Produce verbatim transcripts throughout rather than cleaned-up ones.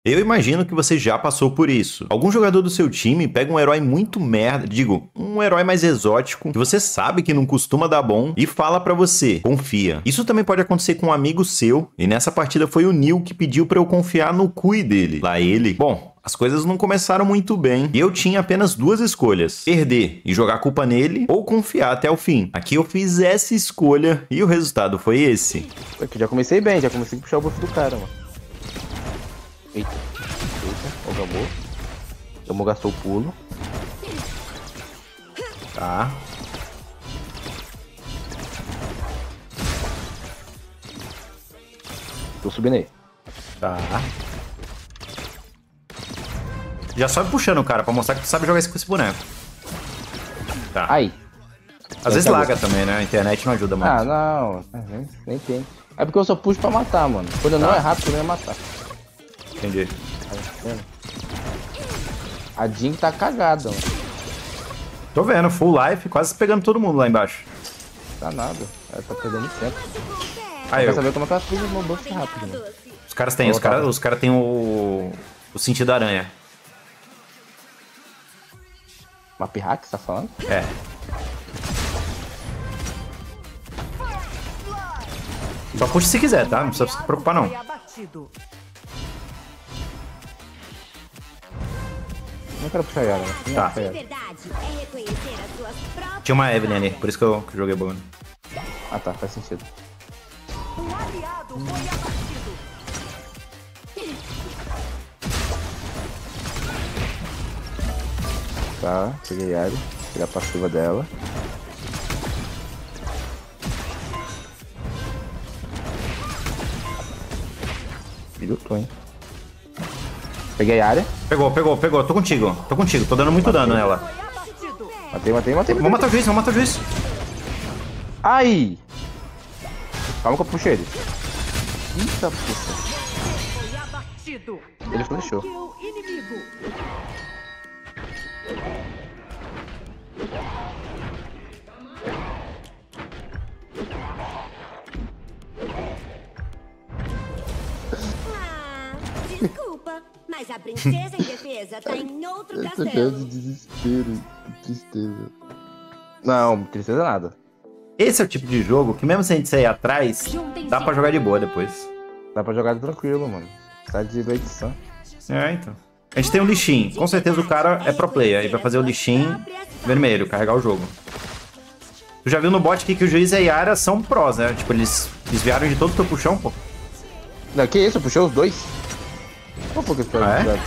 Eu imagino que você já passou por isso. Algum jogador do seu time pega um herói muito merda, digo, um herói mais exótico, que você sabe que não costuma dar bom, e fala pra você, confia. Isso também pode acontecer com um amigo seu, e nessa partida foi o Neil que pediu pra eu confiar no Cui dele. Lá ele, bom, as coisas não começaram muito bem, e eu tinha apenas duas escolhas: perder e jogar a culpa nele, ou confiar até o fim. Aqui eu fiz essa escolha, e o resultado foi esse. Aqui já comecei bem, já comecei a puxar o buff do cara, mano. Eita, eita, o Gamou. O Gamou gastou o pulo. Tá. Tô subindo aí. Tá. Já sobe puxando o cara, pra mostrar que tu sabe jogar esse com esse boneco. Tá. Aí. Às vezes laga também, né? A internet não ajuda mais. Ah, não. Nem, nem tem. É porque eu só puxo pra matar, mano. Quando eu não Tá. é rápido, eu não ia matar. Entendi. Tá vendo? A Jin tá cagada, mano. Tô vendo, full life, quase pegando todo mundo lá embaixo. Tá nada. Ela tá perdendo tempo. Aí, Quer eu... saber como é que ela fez o meu buff rápido, mano. Os caras têm, os caras os cara têm o... o sentido aranha. Map hack, você tá falando? É. Só puxa se quiser, tá? Não precisa se preocupar, não. Não quero puxar ela, né? Não, Tá. ela. Tinha uma Evelyn ali, por isso que eu, que eu joguei boa. Ah tá, faz sentido. Tá, peguei a área, peguei a passiva dela. Me lutou, hein? Peguei a área. Pegou, pegou, pegou. Tô contigo. Tô contigo. Tô dando muito dano nela. Matei, matei, matei. Vamos matar o juiz, vamos matar o juiz. Ai! Calma que eu puxei ele. Eita, puxa. Ele flechou. Desculpa, mas a princesa em defesa tá em outro Essa cara castelo. de desespero, que tristeza. Não, tristeza nada. Esse é o tipo de jogo que mesmo se a gente sair atrás, dá pra jogar de boa depois. Dá pra jogar tranquilo, mano. Tá de edição. É, então. A gente tem um lixinho. Com certeza o cara é pro player. E vai fazer o lixinho vermelho, carregar o jogo. Tu já viu no bot aqui que o juiz e a Yara são prós, né? Tipo, eles desviaram de todo o teu puxão, pô. Não, que isso? Eu puxei os dois? Qual foi que eu esperei? Ah, é?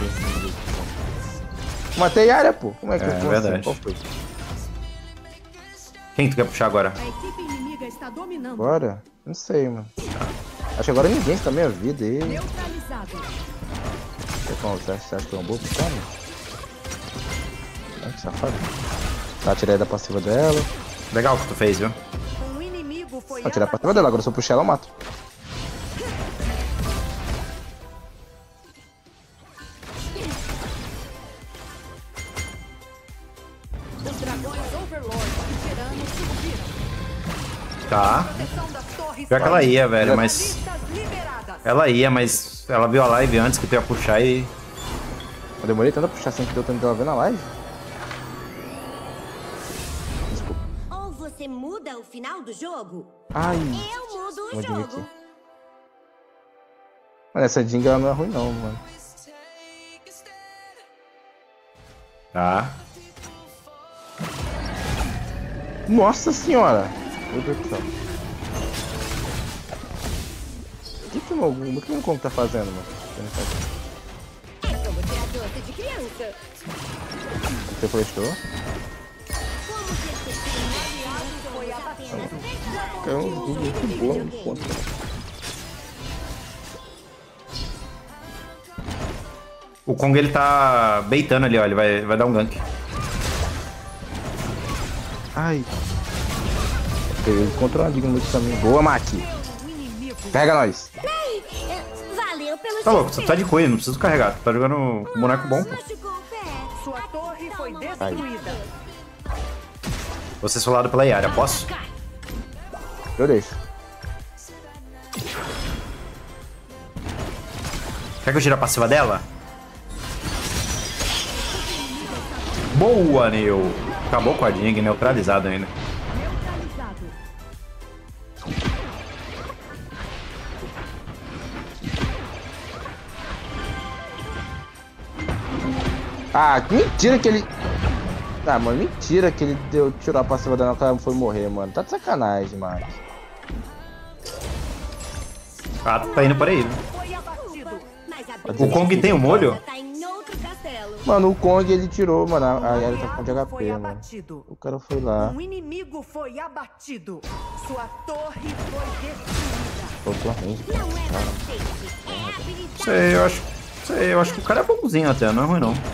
Matei a área, pô. Como é que É, eu posso? verdade. Qual foi? Quem tu quer puxar agora? A equipe inimiga está dominando. Agora? Não sei, mano. Acho que agora ninguém está na minha vida aí. Neutralizado. Você acha, você acha que é um bom puxar, mano? Ah, que safado. Tá, tirei da passiva dela. Legal o que tu fez, viu? Um inimigo foi Vou tirar a passiva dela, agora se eu puxar ela eu mato. Os dragões Overlord e Tiranos surgiram. Tá. Proteção das torres. Pior que ela ia, velho, mas... Listas liberadas. Ela ia, mas ela viu a live antes que tu ia puxar e... Eu demorei tanto a puxar sem que deu tempo dela ver na live. Desculpa. Ou você muda o final do jogo, Ai. eu mudo o Vou jogo. admitir. Mano, essa Jinga ela não é ruim não, mano. Tá. Nossa senhora! Meu Deus do céu. O que que o meu que o meu combo tá fazendo, mano? É como tirar doce de criança. Você flechou? Como perceber um aliado foi abatido. É um vídeo muito bom no ponto. O Kong, ele tá baitando ali, ó. Ele vai, vai dar um gank. Ai. Ele encontrou uma dica no caminho. Boa, Maki. Pega nós. Valeu pelo Tá louco, tu tá de coelho, não precisa carregar. Tu tá jogando com boneco bom, pô. machucou o pé. Sua torre foi destruída. Vou ser solado pela Yara, posso? Eu deixo. Quer que eu tire a passiva dela? Boa, Neo. Acabou com a Jing, neutralizado ainda. Neutralizado. Ah, que mentira que ele... Ah, mano, mentira que ele deu, tirou a passiva dela que ela foi morrer, mano. Tá de sacanagem, mano. Ah, tá indo por aí. Foi abatido. O Kong tem o molho? Tá em outro castelo. Mano, o Kong ele tirou, mano. A a Yara tá com de Aliado H foi P, mano. abatido. O cara foi lá. Um inimigo foi abatido. Sua torre foi destruída. Voltou a range. Não é bastante. É habilidade. Sei, eu acho. Sei, eu acho que o cara é bonzinho até, não é ruim não.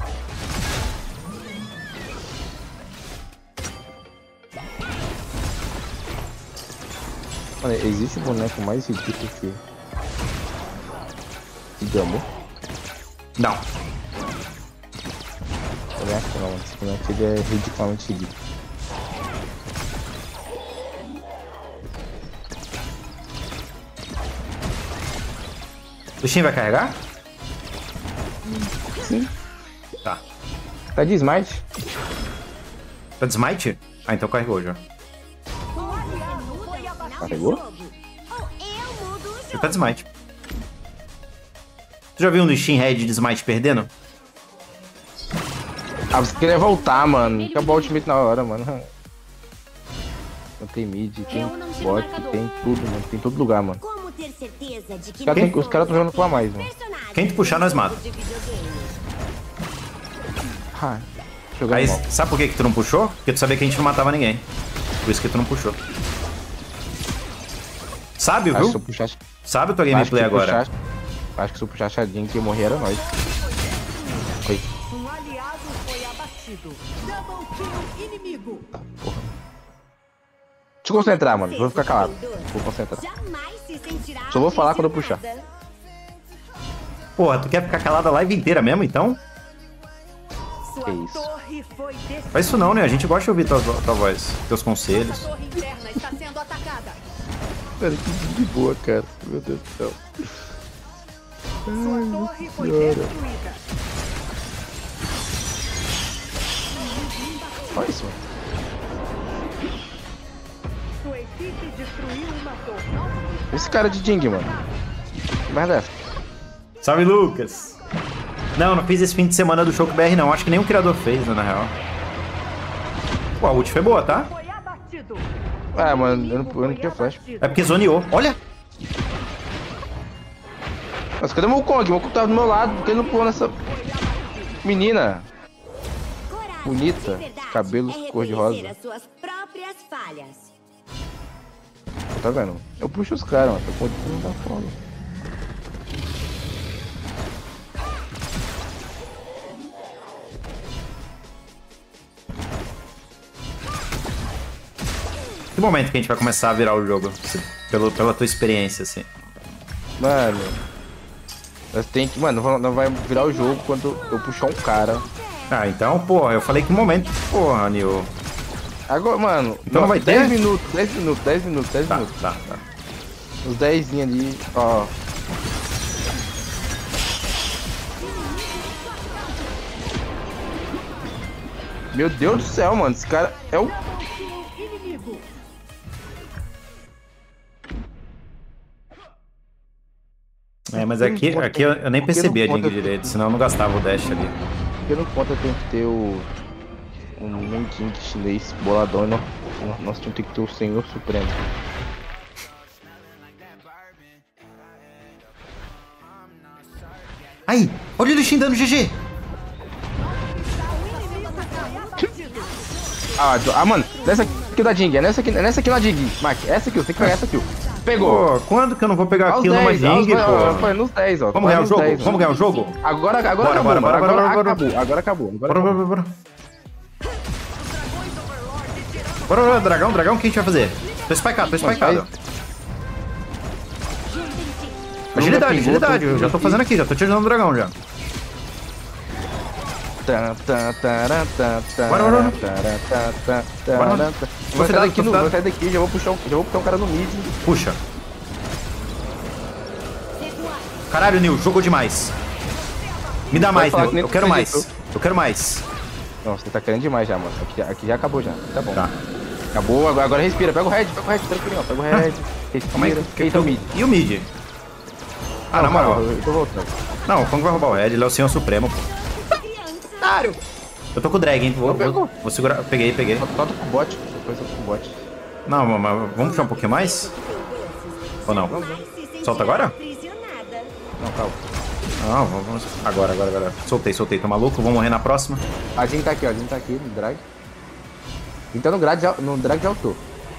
Mano, existe um boneco mais ridículo que... Que Gamo? Não. Eu acho que não, mano. Esse boneco ele é ridiculamente ridículo. O Shin vai carregar? Sim. Tá. Tá de smite? Tá de smite? Ah, então carregou já. Carregou? Ou eu mudo o Ele jogo. tá de smite. Tu já viu um do Shin Red de smite perdendo? Ah, você queria voltar, mano. Acabou o ultimate na hora, mano. Não tem mid, tem Eu não tiro bot, marcador. tem tudo, mano. Tem todo lugar, mano. Como ter certeza de que Os caras Quem? tão- os caras tão jogando com a mais, mano. personagem Quem tu puxar, nós mata. de videogame. Ah, jogando Aí, mal. sabe por que, que tu não puxou? Porque tu sabia que a gente não matava ninguém. Por isso que tu não puxou. Sabe, Acho que se viu? eu puxasse... Sabe a tua Acho que gameplay se eu agora. puxasse... Acho que se eu puxasse a Jin que ia morrer era nós. Foi. Um aliado foi abatido. Double kill inimigo. Deixa eu concentrar, mano. Vou ficar calado. Vou concentrar. Jamais se sentirá Só vou falar quando eu puxar. pressionada. Porra, tu quer ficar calado a live inteira mesmo, então? Sua Que isso? torre foi destruída. Faz isso não, né? A gente gosta de ouvir tua, tua voz, teus conselhos. A torre interna está sendo atacada. Cara, que de boa, cara. Meu Deus do céu. Sua torre foi senhora. destruída. Olha isso, mano. Sua equipe destruiu uma torre. Esse cara de Jing, mano. Que merda é essa? Salve, Lucas! Não, não fiz esse fim de semana do Choco B R, não. Acho que nenhum criador fez, né, na real. Pô, a ult foi boa, tá? Foi abatido. Ah, mano, eu não, eu não tinha flash. É porque zoneou. Olha! Mas cadê o meu Kong? O meu Kong tava do meu lado, porque ele não pulou nessa... Menina. Coragem Bonita, de verdade cabelos é cor-de-rosa. reconhecer as suas próprias falhas. Tá vendo? Eu puxo os caras, mano. Tô com não dá fome. Que momento que a gente vai começar a virar o jogo? Se- Pelo, pela tua experiência, assim. Mano. Nós tem que... Mano, não vai virar o jogo quando eu puxar um cara. Ah, então, porra, eu falei que momento. Porra, Nil. Agora, mano. Então não vai ter? dez minutos, dez minutos, dez minutos, dez Tá, minutos. tá, tá. Os dez ali, ó. Meu Deus do céu, mano. Esse cara é o... Inimigo. É, mas aqui, aqui eu, eu nem Porque percebi a não Jing conta- direito, senão eu não gastava o dash ali. Porque no conta tem que ter o... Um Menking chinês boladão e nós, nós temos que ter o Senhor Supremo. Aí, olha ele dando G G. Ah, do- ah, mano, nessa aqui da Jing, é nessa aqui, é nessa aqui na Jing, Mike, essa aqui, você tem que pegar essa aqui. Pegou. Pô, quando que eu não vou pegar Aos aquilo numa dez, aos Jing, dez, ó, pô? foi nos dez, ó. Vamos ganhar o nos jogo? dez, ó. Vamos ganhar o jogo? Agora, agora Bora, acabou, bora, mano. bora, agora bora, bora. acabou, agora acabou. Agora Bora, acabou. bora, bora. Bora, bora, dragão, dragão, o que a gente vai fazer? Tô spikeado, tô spikeado. Agilidade, agilidade, eu já tô fazendo aqui, já tô te ajudando o dragão já. Tá, tá, tá, tá, tá, Bora, bora, bora. tá, tá, tá, tá, Bora, tá, bora. tá. Tô Vou sair fedado, daqui, tô no- fedado. vou sair daqui, já vou puxar um, já vou puxar um cara no mid. Puxa. Caralho, Nil, jogou demais. Me dá mais, falar Nil. que nem Eu quero tu mais. acreditou. Eu quero mais. Não, você tá querendo demais já, mano. Aqui, aqui já acabou já. Tá bom. Tá. Acabou, agora, agora respira. Pega o red, pega o red, tranquilo, ó. Pega o red. Calma aí. Respira. Eita, o mid. E o mid? Ah, na moral. Eu tô voltando. Não, o Kong vai roubar o Red, ele é o Senhor Supremo, pô. Eu tô com o drag, hein? Vou, vou, vou segurar. Peguei, peguei. Solta com o bot. Depois solta com o bot. Não, mas mas vamos puxar um pouquinho mais? Ou não? Solta agora? Não, calma. Não, vamos. Agora, agora, agora. Soltei, soltei. Tô maluco? Vou morrer na próxima. A Jin tá aqui, ó. A Jin tá aqui no drag. Então no, grade, de- no drag de autor.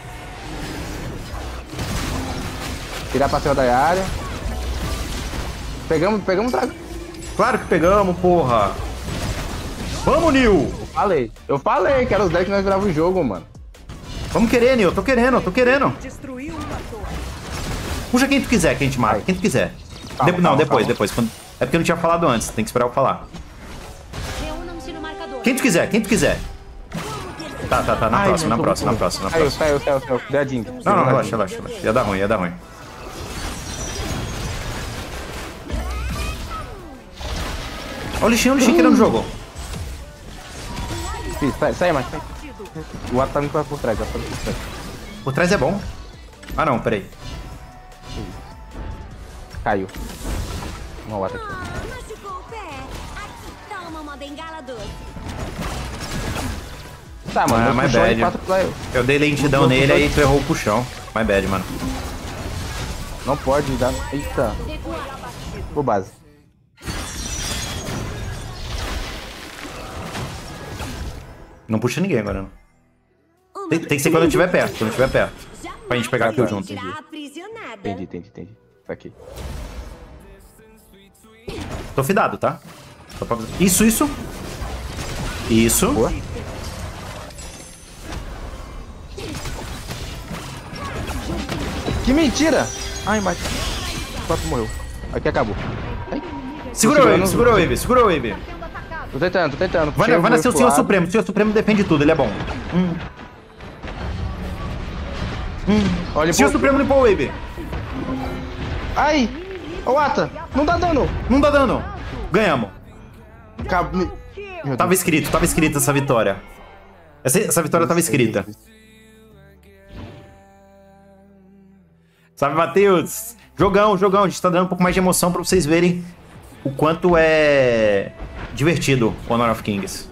Tirar pra cima da área. Pegamos, pegamos o dragão. Claro que pegamos, porra. Vamos, Nil! Eu falei. Eu falei que era os decks que nós virávamos o jogo, mano. Vamos querer, Nil. Eu tô querendo, eu tô querendo. Destruiu uma torre. Puxa quem tu quiser, que a gente mata. Quem tu quiser. Calma, De- não, calma, depois, calma. depois. Quando- É porque eu não tinha falado antes. Tem que esperar eu falar. Reúnam-se no marcador. Quem tu quiser, quem tu quiser. Tá, tá, tá. Na Ai, próxima, na muito próxima, na bom. próxima, na Saiu, próxima. saiu, saiu, saiu. Deu a Jin. Não, não, relaxa, relaxa, relaxa. Ia dar ruim, ia dar ruim. Olha o lixinho, o lixinho querendo o jogo. Sim, sai, sai, mais. Sai. O Ato tá indo por trás, o Ato tá indo por trás. Por trás é bom. Ah, não, peraí. Caiu. Uma Ato aqui. Machucou o pé. Aqui, toma uma bengala doce. Tá, mano. Ah, meu my puxão bad. de quatro pra- Eu dei lentidão Não, nele, não, aí tu errou o puxão. My bad, mano. Não pode dar. Eita. Por base. Não puxa ninguém agora, não. Tem, tem que ser quando eu estiver perto, quando eu estiver perto. Pra gente pegar aqui junto. Aprisionada. Entendi, entendi, entendi. Tá aqui. Tô fidado, tá? Só pra... Isso, isso. Isso. Boa. Que mentira! Ai, mas... O Pato morreu. Aqui acabou. Ai. Segura o Tô wave, segurando- segura o wave, segura o wave. Tô tentando, tô tentando. Vai, Chega vai o nascer o pro Senhor lado. Supremo. O Senhor Supremo defende tudo, ele é bom. Hum. Olha, O Senhor pô. Supremo limpou o wave. Ai! Ô, Ata! Não dá dano! Não dá dano. Ganhamos. Cab... Meu Deus. Tava escrito, tava escrita essa vitória. Essa, essa vitória tava escrita. Sabe, Matheus? Jogão, jogão. A gente tá dando um pouco mais de emoção pra vocês verem o quanto é divertido o Honor of Kings.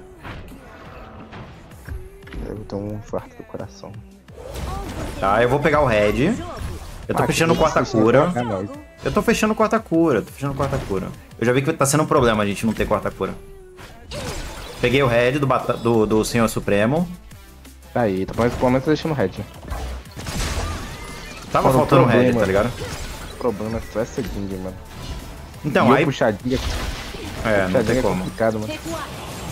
Eu tô um infarto do coração. Tá, eu vou pegar o Red. Eu tô Ah, fechando o que quarta isso, cura. é nóis. Eu tô fechando o quarta cura, tô fechando o quarta cura. Eu já vi que tá sendo um problema a gente não ter quarta cura. Peguei o Red do, bata- do, do Senhor Supremo. Aí, tá, mas pelo menos tô deixando o red. Tava Mano, o faltando o Red, problema- tá ligado? O problema é só essa guinga, mano. Então, E eu aí... puxadinha, É, não puxadinha tem é como. complicado, mano. Recuar.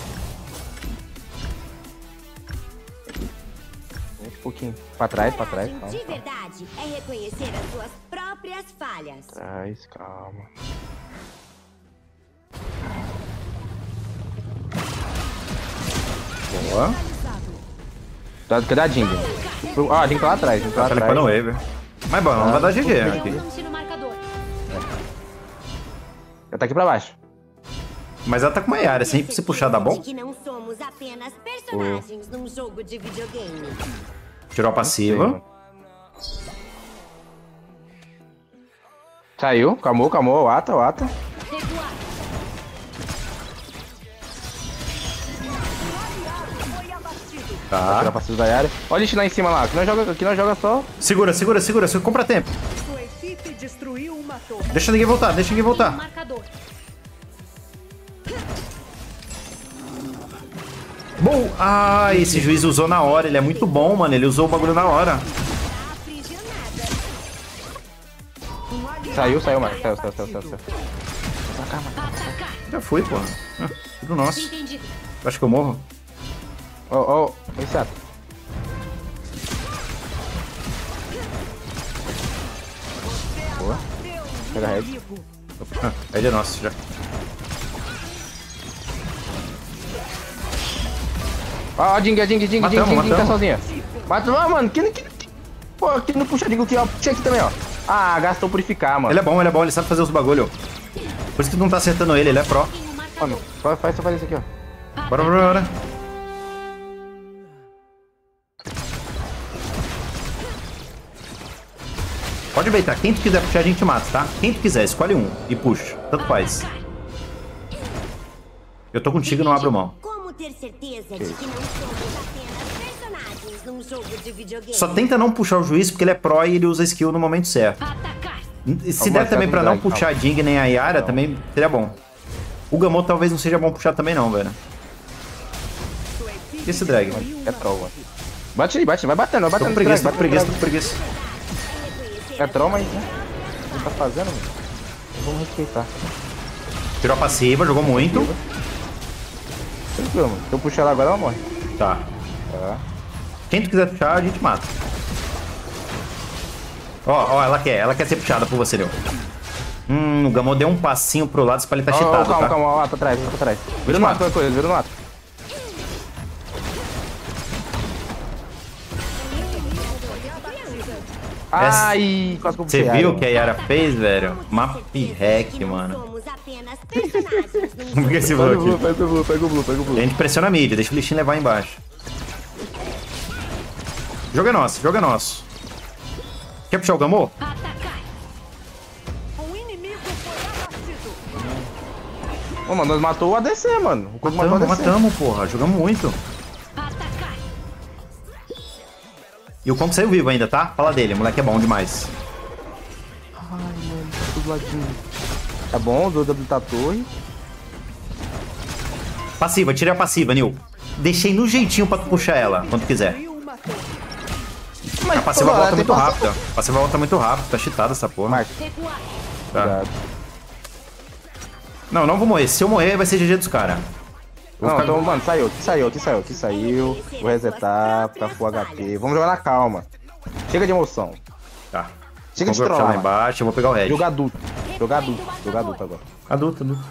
Um pouquinho. Pra trás, pra trás. Calma, De calma. verdade é reconhecer as suas próprias falhas. Trás, calma. Boa. Tá, cadê a Jing? Ó, a Jing tá lá atrás, Jing tá lá Tá atrás. limpando o Wave. Mas bom, não vai dar G G aqui. Reúnam-se no marcador. Ela tá aqui pra baixo. Mas ela tá com uma área, se se puxar dá bom. Que não somos apenas personagens num jogo de videogame. Tirou a passiva. Saiu, calmou, calmou, o Ata, o Ata. Recuar. Tá. Tirar pra cima da área. Olha isso lá em cima lá, aqui nós joga, aqui nós joga só. Segura, segura, segura. segura. Compra tempo. Sua equipe destruiu uma torre. Deixa ninguém voltar, deixa ninguém No voltar. marcador. Bom, ah, esse juiz usou na hora. Ele é muito bom, mano. Ele usou o bagulho na hora. Aprisionada. Saiu, saiu, mais. Saiu, saiu, saiu, saiu. saiu. Atacar. Já foi, porra. Ah, tudo nosso. Entendido. Acho que eu morro. Ó, ó, esse Ata. Boa. Pega a red. Ah, Red é nosso já. Ó, ó, Jing, a Jing, Jing, Jing, Matamos, Jing, Jing tá matamos. sozinha. Mata, ah, mano, que, que, que... Pô, aqui não puxa Jing aqui, ó. Puxa aqui também, ó. Ah, gastou purificar, mano. Ele é bom, ele é bom. Ele sabe fazer os bagulho. Por isso que tu não tá acertando ele, ele é pro. Mano, faz, faz só fazer isso aqui, ó. Bora, bora, bora. Pode beitar. Quem tu quiser puxar, a gente mata, tá? Quem tu quiser, escolhe um e puxa. Tanto faz. Eu tô contigo e não abro mão. Como ter certeza de que não somos apenas personagens num jogo de videogame? Só tenta não puxar o juiz, porque ele é pro e ele usa skill no momento certo. Se Vamos der achar também com pra não drag, puxar a Jing nem a Yara, Não. também seria bom. O Gamot talvez não seja bom puxar também não, velho. E esse drag, mano? É troll, mano. Bate aí, bate, vai batendo, vai Tô batendo. com preguiça, tô drag, com preguiça, tô batendo com preguiça. drag. É troll, mas né? O que tá fazendo, mano? Vamos respeitar. Tirou a passiva, jogou muito. Tranquilo, mano. Se eu puxar ela agora, ela morre. Tá. Tá. Quem tu quiser puxar, a gente mata. Ó, ó, ela quer, ela quer ser puxada por você, Leo. Hum, o Gamot deu um passinho pro lado, pra ele tá Ó, ó, cheatado, calma, tá? calma, ó, pra trás, pra trás. Vira no Mata. mato, qualquer coisa, vira no mato. Essa- Ai, quase que eu Você puxei viu ela, o que a Yara fez, velho? Map hack, Que não mano. somos apenas personagens num Por que esse Pega o blue blue, aqui? pega o blue, pega o blue, pega o A blue. gente pressiona a mid, deixa o lixinho levar embaixo. O jogo é nosso, o jogo é nosso. Quer puxar o Gamot? O inimigo foi abatido. Ô, mano, nós matou o A D C, mano. O Coco matou o Matamos, A D C. matamos, porra. Jogamos muito. E o Kong saiu vivo ainda, tá? Fala dele, o moleque é bom demais. Ai, mano, tudo ladinho. Tá bom, o W tá torre. Passiva, tira a passiva, Nil. Deixei no jeitinho pra tu puxar ela, quando quiser. E uma torre. Mas, A passiva pô, volta tem muito passar- rápida. A passiva volta muito rápido, tá cheatada essa porra. Marcos, Tá. cuidado. Não, não vou morrer. Se eu morrer, vai ser G G dos caras. Não, então, mano, saiu, que saiu, que saiu, que saiu. Vou resetar, ficar full H P. Vamos jogar na calma. Chega de emoção. Tá. Chega de Vamos puxar lá trollar. embaixo, eu vou pegar o red. Jogar adulto. Jogar adulto. Jogar adulto agora. Adulto, adulto.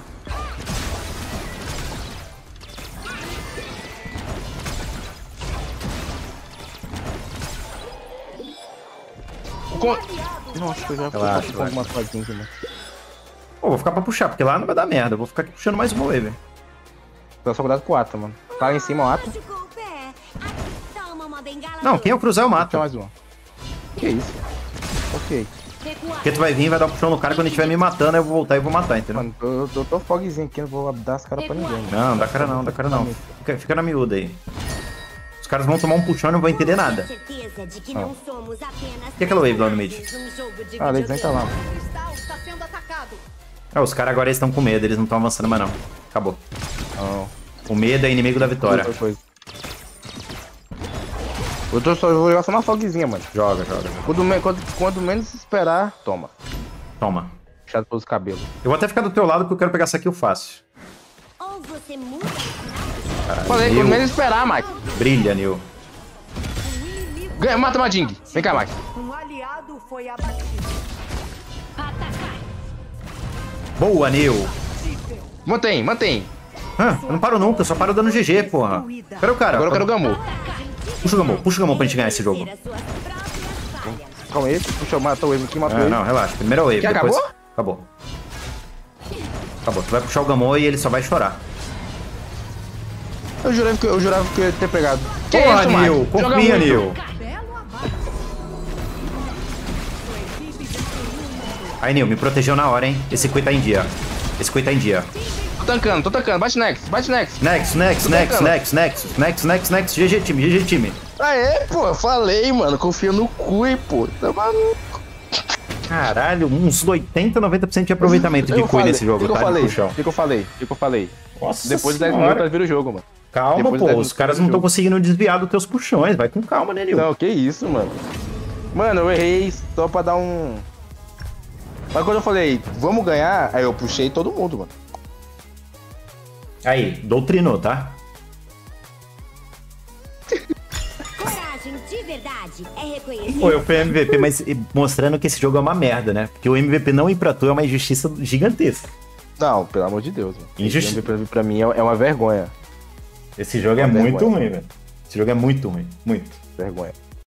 Com... Nossa, eu já Relaxa, fui com alguma coisinha aqui, mano. Pô, vou ficar pra puxar, porque lá não vai dar merda. Eu vou ficar aqui puxando mais uma wave. Tô só cuidado com o Ata, mano. Tá lá em cima o Ata. Machucou o pé. Toma uma bengala. Não, quem eu cruzar eu mato. Deixa mais uma. Que isso? Ok. Porque tu vai vir, vai dar um puxão no cara, quando ele estiver me matando, eu vou voltar e vou matar, entendeu? Mano, eu, eu, eu tô fogzinho aqui, não vou dar as caras pra ninguém. Mano. Não, dá cara não, dá cara não. Fica, fica na miúda aí. Os caras vão tomar um puxão e não vão entender nada. Certeza de que não somos apenas E aquela wave lá no mid? num jogo de Ah, eles nem tá lá. videogame. O cristal está sendo atacado. Ah, os caras agora estão com medo, eles não estão avançando mais não. Acabou. Não. O medo é inimigo da vitória. Outra coisa. Eu tô só, eu vou jogar só uma fogzinha, mano. Joga, joga, joga. Quando, me- quando, quando menos esperar, toma. Toma. Puxado pelos cabelos. Eu vou até ficar do teu lado porque eu quero pegar essa kill fácil. Ou você muda Falei, Nil. quando menos esperar, Mike. Brilha, Nil. Ganha, mata uma Jing. Vem cá, Mike. Um aliado foi abatido. Boa, Nil. Mantém, mantém. Hã? Eu não paro nunca, eu só paro dando G G, porra. Cadê o cara? Agora eu quero o Gamu. Puxa o Gamon, puxa o Gamon pra gente ganhar esse jogo. ter as suas próprias falhas. Calma aí. Puxa, matou ele aqui, matou Não, ele. não, relaxa. Primeira wave, Já depois... acabou? Acabou. Acabou. Tu vai puxar o Gamon e ele só vai chorar. Eu jurava que eu, jurava que eu ia ter pegado. Que Porra, isso, Nil. Mike? Joga Confia, muito. Nil. Belo abate. Sua equipe destruiu uma torre. Aí, Nil, me protegeu na hora, hein? Esse Kui tá em dia. Esse Kui tá em dia. Tô tancando, tô tancando. Bate next, bate next. Next, next, Tô next, tentando. next, next, next, next, next. G G time, G G time. Aê, pô, falei, mano. Confia no Cui, pô. Tá maluco. Caralho, uns oitenta, noventa por cento de aproveitamento de Eu Kui falei, nesse jogo, que que eu tá? De falei? puxão. O que, que eu falei? O que, que eu falei? Nossa Depois de dez senhora. minutos vira o jogo, mano. Calma, Depois de pô. dez Os minutos caras vira não o estão jogo. conseguindo desviar dos teus puxões. Vai com calma, né, Nil? Não, que isso, mano. Mano, eu errei só pra dar um... Mas quando eu falei, vamos ganhar, aí eu puxei todo mundo, mano. Aí, doutrinou, tá? Coragem de verdade é reconhecer. Pô, eu fui M V P, mas mostrando que esse jogo é uma merda, né? Porque o M V P não ir pra tu é uma injustiça gigantesca. Não, pelo amor de Deus, mano. Injusti- Esse pra, pra mim é é uma vergonha. Esse jogo é Uma muito vergonha. ruim, velho. Esse jogo é muito ruim. Muito. Vergonha.